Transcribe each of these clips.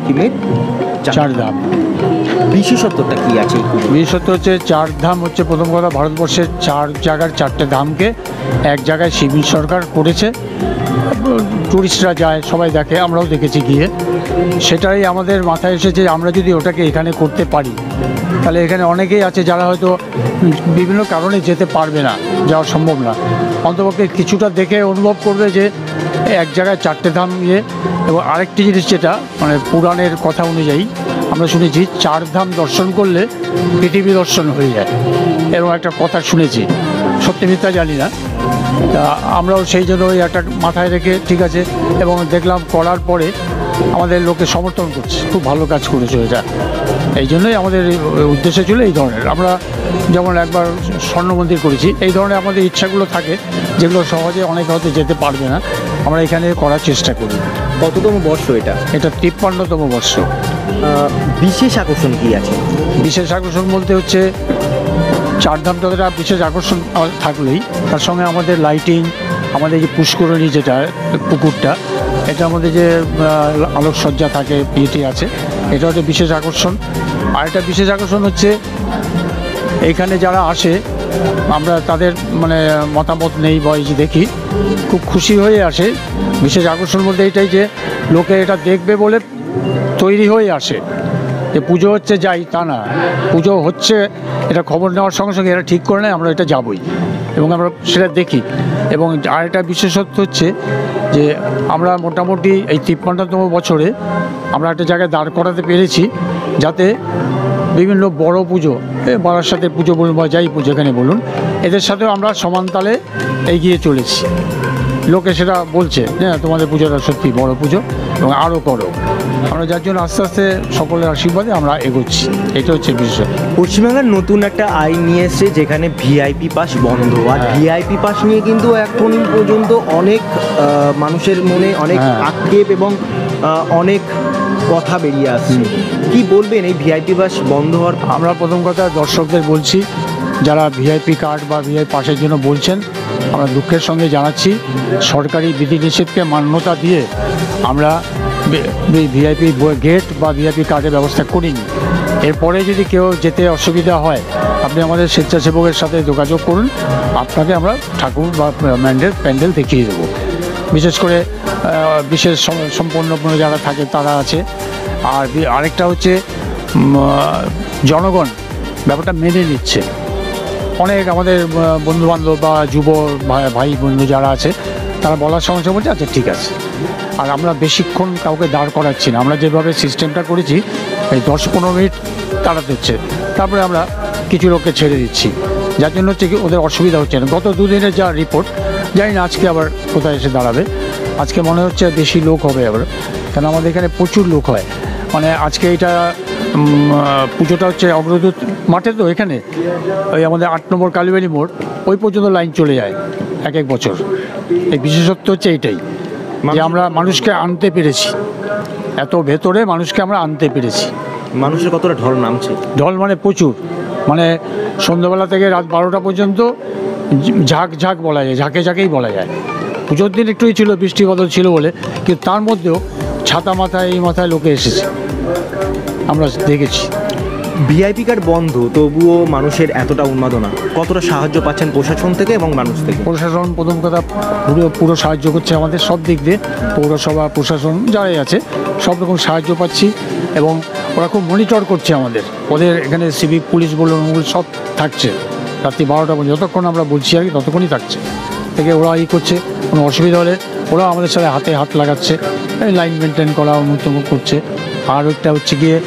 সিকিমের চারধাম। বিশেষত্বটা কি আছে? বিশেষত্ব হচ্ছে চারধাম হচ্ছে প্রথম কথা ভারতবর্ষের 4 জায়গার 4টে ধামকে এক জায়গায় শিবির সরকার করেছে। টুরিস্টরা যায়, সবাই দেখে, আমরাও দেখেছি গিয়ে। সেটাই আমাদের মাথায় এসেছে, আমরা যদি ওটাকে এখানে করতে পারি তাহলে এখানে অনেকেই আছে যারা হয়তো বিভিন্ন কারণে যেতে পারবে না, যাওয়া সম্ভব না, অন্তপক্ষে কিছুটা দেখে অনুভব করবে যে এক জায়গায় 4টে ধাম ইয়ে। এবং আরেকটি জিনিস যেটা মানে পুরাণের কথা অনুযায়ী আমরা শুনেছি 4 ধাম দর্শন করলে পৃথিবী দর্শন হয়ে যায়, এরকম একটা কথা শুনেছি, সত্যি মিথ্যা জানি না। তা আমরাও সেই জন্য ওই একটা মাথায় রেখে ঠিক আছে, এবং দেখলাম করার পরে আমাদের লোকে সমর্থন করছে, খুব ভালো কাজ করেছে এটা। এই জন্যই আমাদের উদ্দেশ্য ছিল এই ধরনের। আমরা যেমন একবার স্বর্ণ মন্দির করেছি, এই ধরনের আমাদের ইচ্ছাগুলো থাকে যেগুলো সহজে অনেকে হয়তো যেতে পারবে না, আমরা এখানে করার চেষ্টা করি। কততম বর্ষ এটা? এটা 53তম বর্ষ। বিশেষ আকর্ষণ কি আছে? বিশেষ আকর্ষণ বলতে হচ্ছে চারধামটা বিশেষ আকর্ষণ থাকলেই তার সঙ্গে আমাদের লাইটিং, আমাদের যে পুষ্করণী যেটা পুকুরটা, এটা আমাদের যে আলোকসজ্জা থাকে, ইয়েটি আছে, এটা হচ্ছে বিশেষ আকর্ষণ। আর একটা বিশেষ আকর্ষণ হচ্ছে এইখানে যারা আসে আমরা তাদের মানে মতামত নেই বা এই যে দেখি খুব খুশি হয়ে আসে। বিশেষ আকর্ষণ বলতে এটাই যে লোকে এটা দেখবে বলে তৈরি হয়ে আসে, যে পুজো হচ্ছে যাই তা না, পুজো হচ্ছে এটা খবর নেওয়ার সঙ্গে সঙ্গে এরা ঠিক করে নেয় আমরা এটা যাবই, এবং আমরা সেটা দেখি। এবং আরেকটা বিশেষত্ব হচ্ছে যে আমরা মোটামুটি এই 53তম বছরে আমরা একটা জায়গায় দাঁড় করাতে পেরেছি যাতে বিভিন্ন বড় পুজো, বারাসাতের পুজো বলুন বা যাই পুজো এখানে বলুন, এদের সাথেও আমরা সমানতালে এগিয়ে চলেছি। লোকে সেটা বলছে যে তোমাদের পুজোটা সত্যি বড় পুজো এবং আরও করো। আমরা যার জন্য আস্তে আস্তে সকলের আশীর্বাদে আমরা এগোচ্ছি, এটা হচ্ছে বিষয়। পশ্চিমবাংলার নতুন একটা আইন নিয়ে এসছে যেখানে ভিআইপি পাস বন্ধ, আর ভিআইপি পাস নিয়ে কিন্তু এখন পর্যন্ত অনেক মানুষের মনে অনেক আক্ষেপ এবং অনেক কথা বেরিয়ে আসছে। কি বলবেন এই ভিআইপি পাস বন্ধ হওয়ার? আমরা প্রথম কথা দর্শকদের বলছি, যারা ভিআইপি কার্ড বা ভিআইপি পাসের জন্য বলছেন, আমরা দুঃখের সঙ্গে জানাচ্ছি সরকারি বিধিনিষেধকে মান্যতা দিয়ে আমরা ভিআইপি গেট বা ভিআইপি কার্ডের ব্যবস্থা করিনি। এরপরে যদি কেউ যেতে অসুবিধা হয় আপনি আমাদের স্বেচ্ছাসেবকের সাথে যোগাযোগ করুন, আপনাকে আমরা ঠাকুর বা প্যান্ডেল দেখিয়ে দেবো। বিশেষ করে বিশেষ সম্পন্ন যারা থাকে তারা আছে। আর আরেকটা হচ্ছে জনগণ ব্যাপারটা মেনে নিচ্ছে। অনেক আমাদের বন্ধুবান্ধব বা যুব ভাই বন্ধু যারা আছে তারা বলার সঙ্গে সঙ্গে বলছে আচ্ছা ঠিক আছে। আর আমরা বেশিক্ষণ কাউকে দাঁড় করাচ্ছি না, আমরা যেভাবে সিস্টেমটা করেছি এই 10-15 মিনিট দাঁড়াতে হচ্ছে, তারপরে আমরা কিছু লোককে ছেড়ে দিচ্ছি, যার জন্য হচ্ছে কি ওদের অসুবিধা হচ্ছে না। গত 2 দিনের যা রিপোর্ট, জানি না আজকে আবার কোথায় এসে দাঁড়াবে। আজকে মনে হচ্ছে বেশি লোক হবে আবার, কেন আমাদের এখানে প্রচুর লোক হয়। মানে আজকে এটা পুজোটা হচ্ছে অগ্রদূত মাঠে, তো এখানে ওই আমাদের 8 নম্বর কালীবাড়ি মোড় ওই পর্যন্ত লাইন চলে যায় এক বছর। এই বিশেষত্ব হচ্ছে এইটাই যে আমরা মানুষকে আনতে পেরেছি, এত ভেতরে মানুষকে আমরা আনতে পেরেছি। মানুষের কতটা ঢল নামছে? ঢল মানে প্রচুর, মানে সন্ধ্যাবেলা থেকে রাত 12টা পর্যন্ত ঝাঁক বলা যায়, ঝাঁকেই বলা যায়। পুজোর দিন একটুই ছিল, বৃষ্টি বদল ছিল বলে, কিন্তু তার মধ্যেও ছাতা মাথায় এই মাথায় লোকে এসেছে, আমরা দেখেছি। ভিআইপি কার্ড বন্ধ, তবুও মানুষের এতটা উন্মাদনা, কতটা সাহায্য পাচ্ছেন প্রশাসন থেকে এবং মানুষ থেকে? প্রশাসন প্রথম কথা পুরো সাহায্য করছে আমাদের সব দিক দিয়ে, পৌরসভা প্রশাসন যারাই আছে সব রকম সাহায্য পাচ্ছি, এবং ওরা খুব মনিটর করছে আমাদের। ওদের এখানে সিভিক পুলিশ বলুন সব থাকছে রাত্রি 12টা পর্যন্ত, যতক্ষণ আমরা বলছি আর কি ততক্ষণই থাকছে থেকে ওরা করছে। কোনো অসুবিধা হলে ওরা আমাদের সাথে হাতে হাত লাগাচ্ছে, লাইন মেনটেন করা উন্মুক্ত করছে। আর একটা হচ্ছে গিয়ে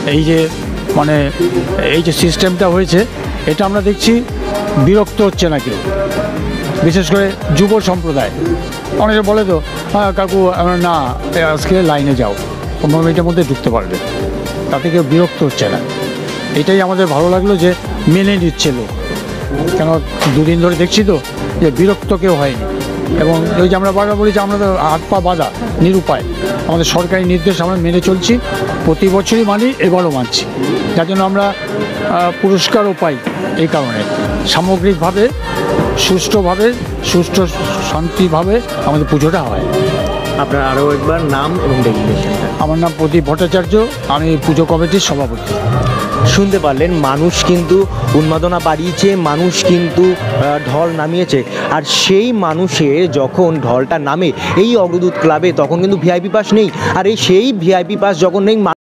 এই যে সিস্টেমটা হয়েছে, এটা আমরা দেখছি বিরক্ত হচ্ছে না কেউ, বিশেষ করে যুব সম্প্রদায়। অনেকে বলে তো কাকু না আজকে লাইনে যাও, 15 মিনিটের মধ্যে ঢুকতে পারবে, তাতে কেউ বিরক্ত হচ্ছে না। এটাই আমাদের ভালো লাগলো যে মেনে নিচ্ছে লোক, কেন 2 দিন ধরে দেখছি তো যে বিরক্ত কেউ হয়নি। এবং ওই যে আমরা বারবার বলি যে আমরা তো হাত পা বাঁধা নিরুপায়, আমাদের সরকারি নির্দেশ আমরা মেনে চলছি, প্রতি বছরই মানি, এবারও মানছি, যার জন্য আমরা পুরস্কারও পাই। এই কারণে সামগ্রিকভাবে সুষ্ঠু শান্তিভাবে আমাদের পুজোটা হয়। আপনার আরও একবার নাম এবং ডেজিগনেশনটা। আমার নাম প্রদীপ ভট্টাচার্য, আমি পুজো কমিটির সভাপতি। শুনতে পারলেন, মানুষ কিন্তু উন্মাদনা বাড়িয়েছে, মানুষ কিন্তু ঢল নামিয়েছে, আর সেই মানুষের যখন ঢলটা নামে এই অগ্রদূত ক্লাবে তখন কিন্তু ভিআইপি পাস নেই, আর এই সেই ভিআইপি পাস যখন নেই